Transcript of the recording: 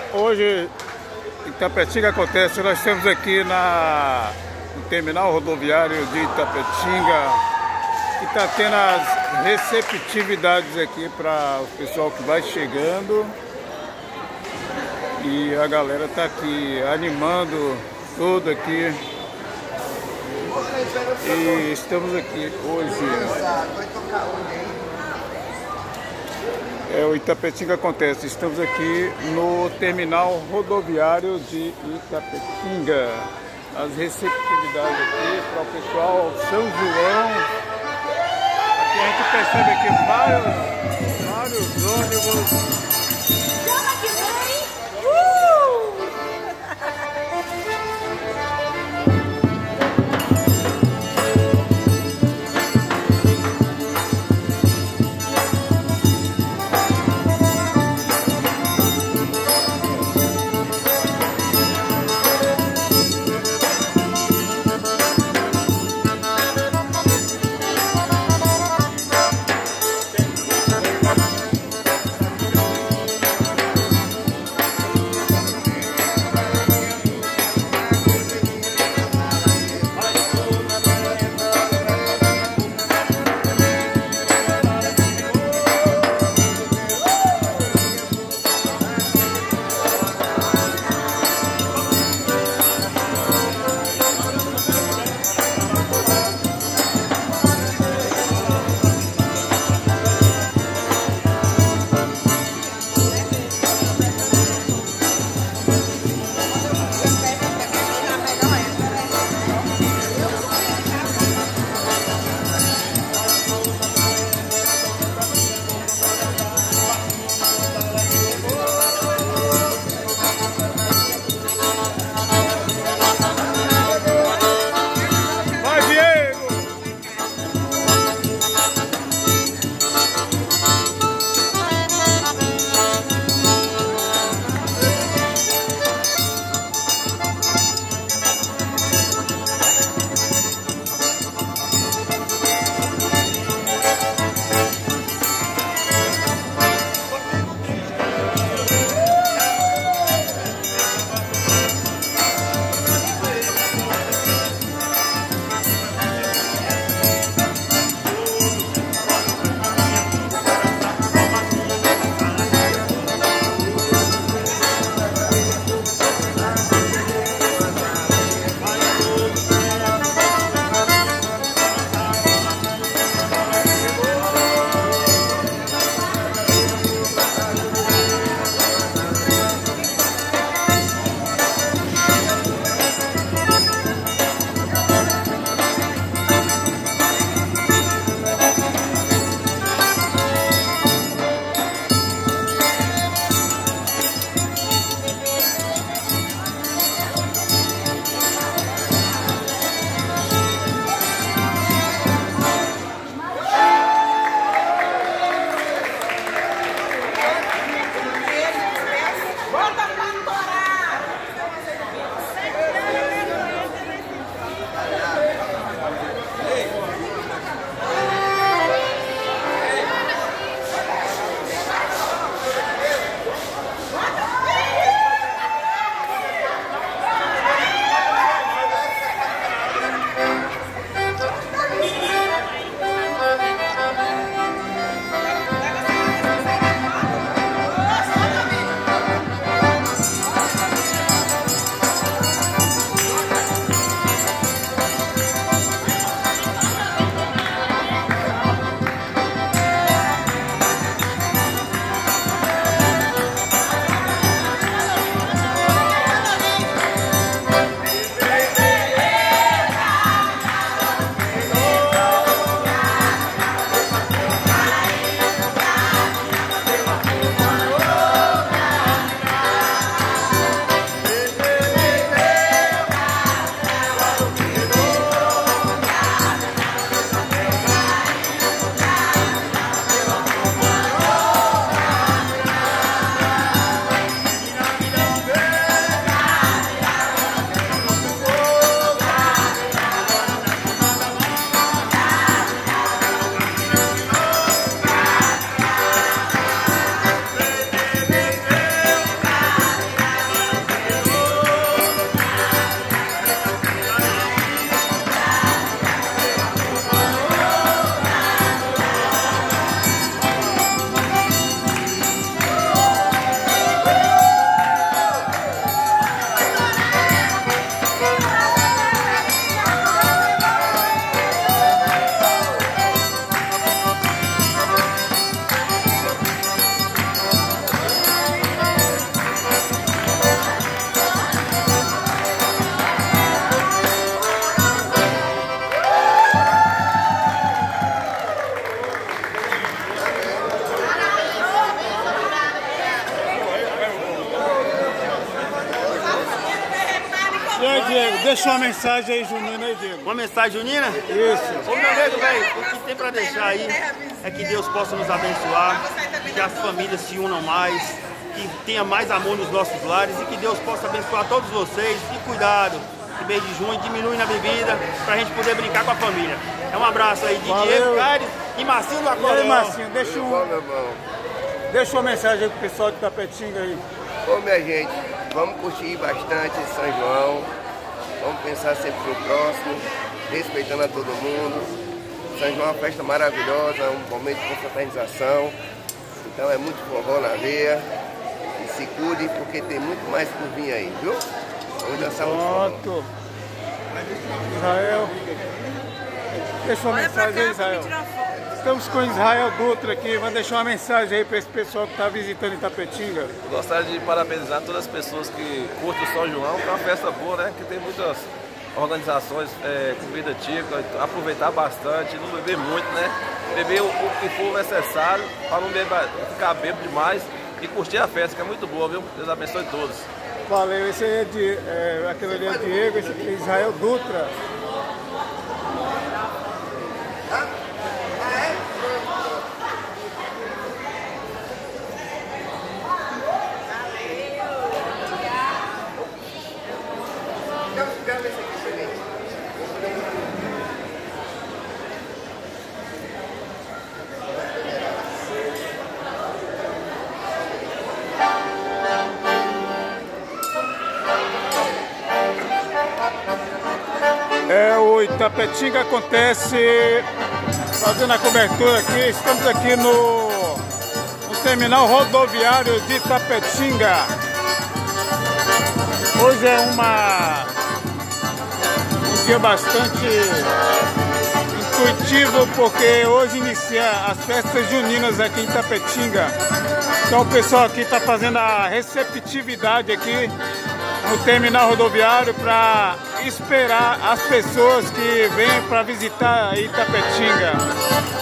Hoje em Itapetinga acontece, nós estamos aqui no terminal rodoviário de Itapetinga, que está tendo as receptividades aqui para o pessoal que vai chegando, e a galera está aqui animando tudo aqui. E estamos aqui hoje. O Itapetinga acontece. Estamos aqui no terminal rodoviário de Itapetinga. As receptividades aqui para o pessoal São João. Aqui a gente percebe aqui vários ônibus. Diego, deixa uma mensagem aí junina aí, Diego. Uma mensagem junina? Isso. Ô meu nego, velho, o que tem pra deixar aí é que Deus possa nos abençoar, que as famílias se unam mais, que tenha mais amor nos nossos lares e que Deus possa abençoar todos vocês. E cuidado, esse mês de junho diminui na bebida pra gente poder brincar com a família. É um abraço aí de Diego, Caires e Marcinho do Acordeão. Marcinho, deixa uma mensagem aí pro pessoal de Itapetinga aí. Ô minha gente, vamos curtir bastante São João, vamos pensar sempre no próximo, respeitando a todo mundo. São João é uma festa maravilhosa, um momento de confraternização, então é muito forró na veia. E se cuide porque tem muito mais por vir aí, viu? Vamos dançar muito forró. Israel, deixa uma mensagem aí, Israel. Estamos com Israel Dutra aqui, vai deixar uma mensagem aí para esse pessoal que está visitando Itapetinga. Gostaria de parabenizar todas as pessoas que curtem o São João, que é uma festa boa, né? Que tem muitas organizações, comida típica, aproveitar bastante, não beber muito, né? Beber o que for necessário para não ficar bêbado demais e curtir a festa, que é muito boa, viu? Deus abençoe todos. Valeu, esse aí aquele ali é Diego, esse aqui é Israel Dutra. O Itapetinga acontece, fazendo a cobertura aqui, estamos aqui no terminal rodoviário de Itapetinga. Hoje é um dia bastante intuitivo, porque hoje inicia as festas juninas aqui em Itapetinga. Então o pessoal aqui está fazendo a receptividade aqui no terminal rodoviário para esperar as pessoas que vêm para visitar Itapetinga.